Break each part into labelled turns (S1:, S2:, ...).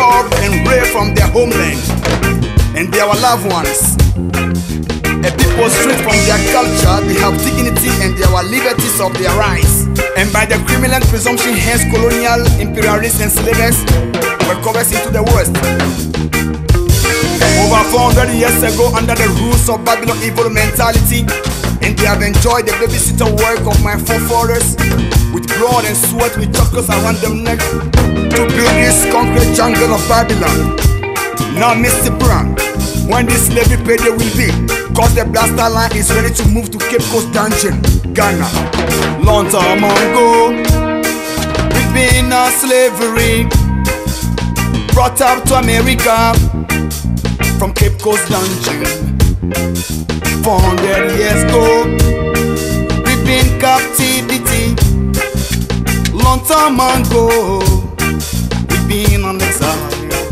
S1: robbed and raped from their homeland and their loved ones. A people straight from their culture, they have dignity and their liberties of their rights. And by the criminal presumption, hence colonial, imperialists and slavers were covered into the West. Over 400 years ago, under the rules of Babylon evil mentality, and they have enjoyed the babysitter work of my forefathers with blood and sweat, with chocolates around their neck to build this concrete jungle of Babylon. Now Mr. Brown, when this slavery payday will be, cause the blaster line is ready to move to Cape Coast Dungeon, Ghana. Long time ago, we've been on slavery, brought up to America from Cape Coast Dungeon. 400 years ago, we've been captivity. Long time ago, we've been on exile.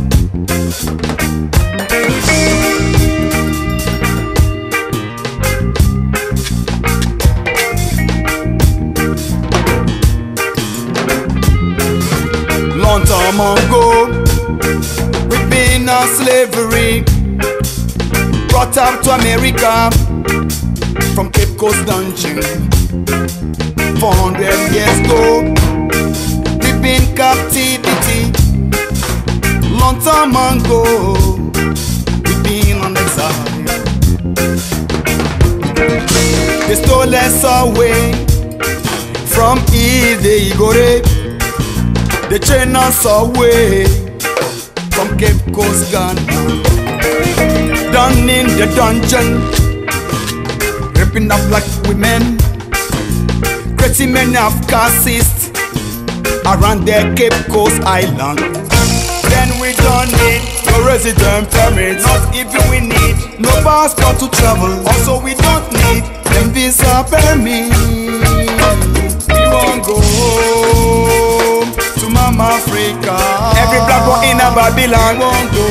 S1: Long time ago, we've been on slavery, brought up to America from Cape Coast Dungeon. 400 years ago, we've been captivity. Long time ago, we've been on exile. They stole us away from Igore. They chain us away from Cape Coast, Ghana. Down in the dungeon, ripping up black women, creating men of castes around their Cape Coast Island. Then we don't need no resident permit, not even we need no passport to travel. Also we don't need them visa permit. We won't go home to Mama Africa. Every black boy in a Babylon won't go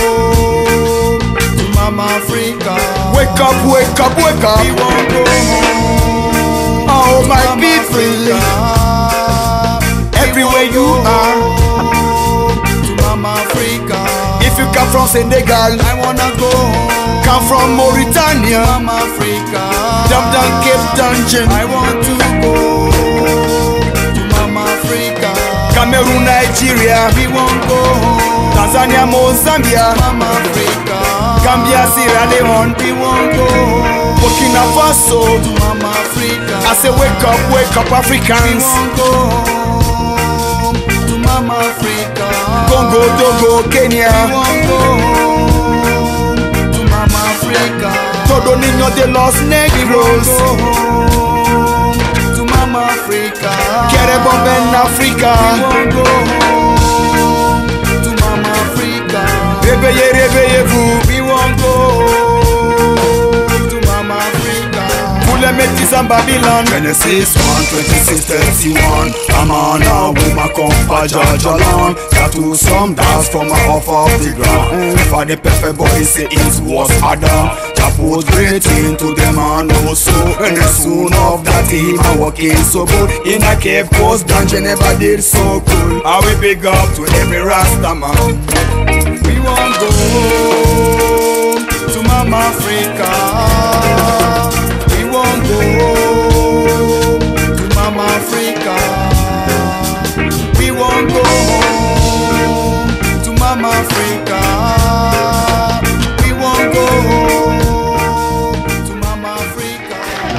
S1: to Mama Africa. Wake up, wake up, wake up. We won't go home. Oh my people, everywhere you are, to Mama Africa. If you come from Senegal, I wanna go home. Come from Mauritania, Mama Africa. Jump down Cape Dungeon, I want to go to Mama Africa. Cameroon, Nigeria, we won't go home. Tanzania, Mozambique, Mama Africa. Gambia, Sierra Leone, we won't go home. Burkina Faso, to Mama Africa. I say wake up Africans. We won't go home to Mama Africa. Congo, Togo, Kenya, we won't go home to Mama Africa. Todo niño de los negros, we won't go home to Mama Africa. Quiere bomba en Africa, we won't go home to Mama Africa. Réveillez-vous, we won't go home to Mama Africa. Pour les métis en Babylone. Genesis 1:26-31. I'm on a woman come by Jajalan. Tattoo some dance from off of the ground. For the perfect boy say it was Adam. That was great into the man also. And as soon of that him I walking so good. In a Cape Coast Dungeon never did so cool. I will big up to every Rasta man. We won't go home to Mama Africa. We won't go home to Mama Africa. We won't go home to Mama Africa. We won't go home to Mama Africa.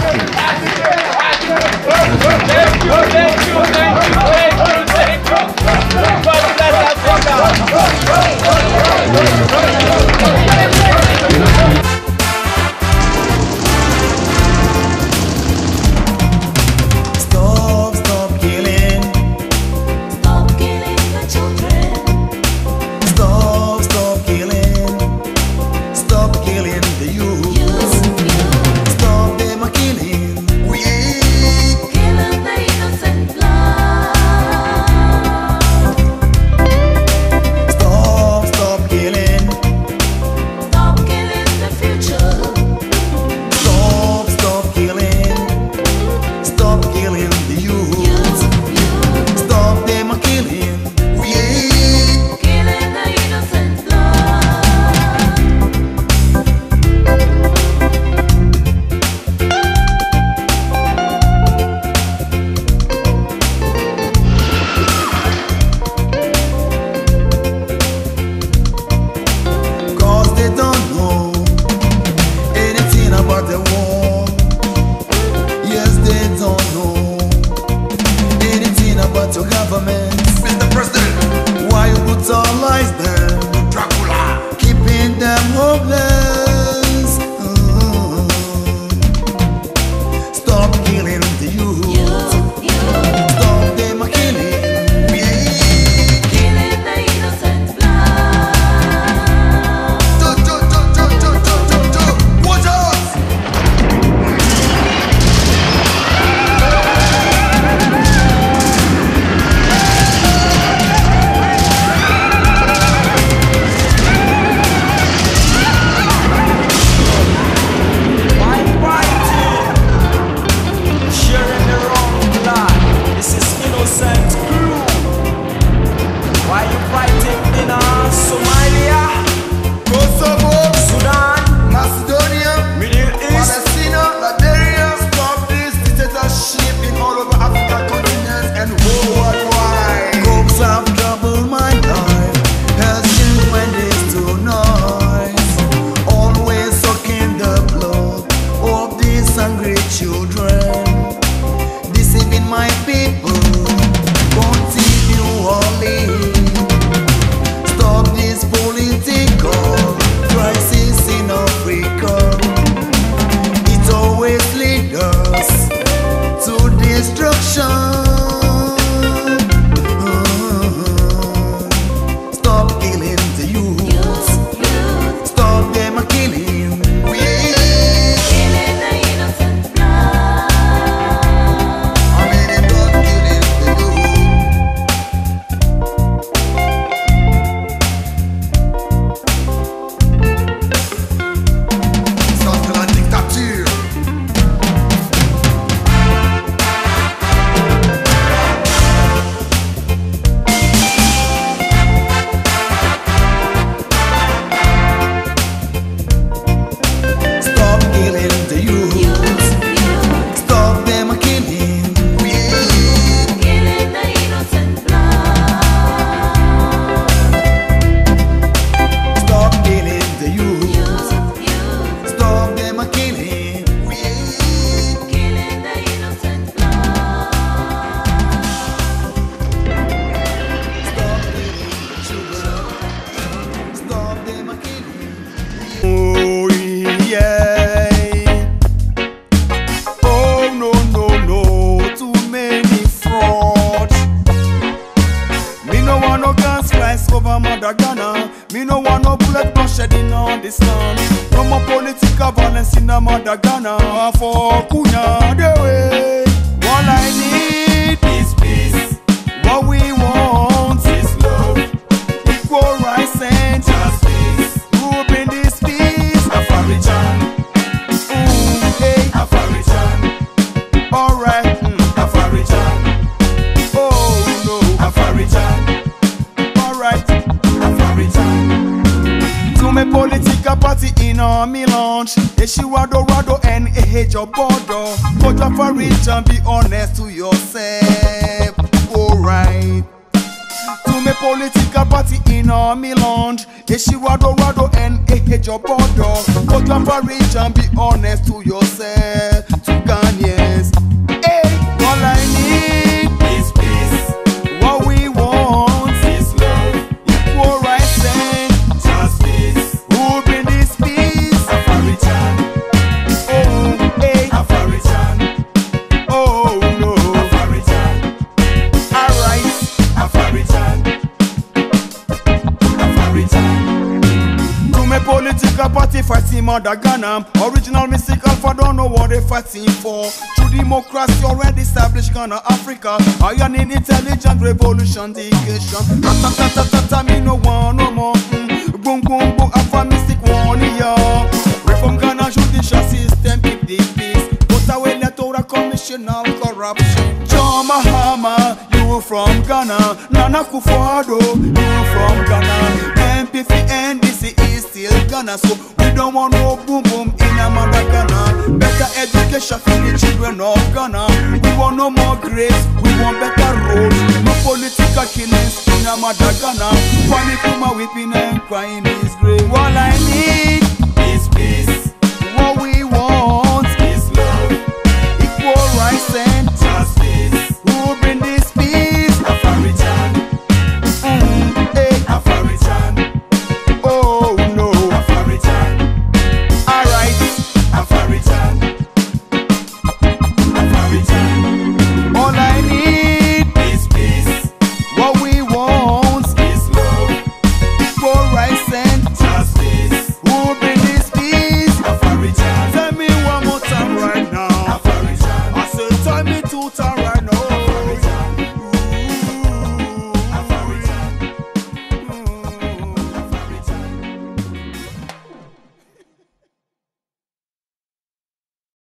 S2: Thank you. God bless Africa.
S1: Stop killing.
S3: Stop killing the children.
S1: Stop paralyze them, Dracula, keeping them hopeless. Stop killing the youth. Stop them killing.
S3: Killing the innocent blood.
S1: Watch out!
S4: Me no want no bullet shedding on this land. No more political violence in the mother Ghana. For Kunya the way. All I need is peace. What we want is love, equal rights and justice. Who bring this peace? Afarijan. Hey, Afarijan. Alright, Afarijan. Oh no, Afarijan. Alright, Afarijan. To me political party in me launch. Eshiwado Rado and Ehejo Bodo. But Afarijan, be honest to yourself. Alright. To me political party in me launch. Eshiwado Rado and Ehejo Bodo. But Afarijan, be honest to yourself. To Ghanaians. Hey, all I need is peace. What we want is love, equal rights and justice. Who bring this peace? Afarijan. Oh, hey, Afarijan. Oh no, Afarijan. Alright, Afarijan. Afarijan. To me political party fighting Mother Ghana. Original Mystic Alpha don't know what they fighting for. True democracy already established Ghana, Africa. I need intelligent revolution, dedication. Ratatatata, me no want no more. Boom boom boom, Alpha Mystic one here. Reform Ghana judicial system, keep the peace. Put away electoral commission of corruption. John Mahama, you from Ghana. Nana Akufo-Addo, you from Ghana. MPP NDC is still Ghana, so we don't want no boom boom in a mother Ghana. Better education for the children of Ghana. We want no more grace, we want better roads. No political killings in a mother Ghana. Kwame Nkrumah weeping and crying his grave. All I need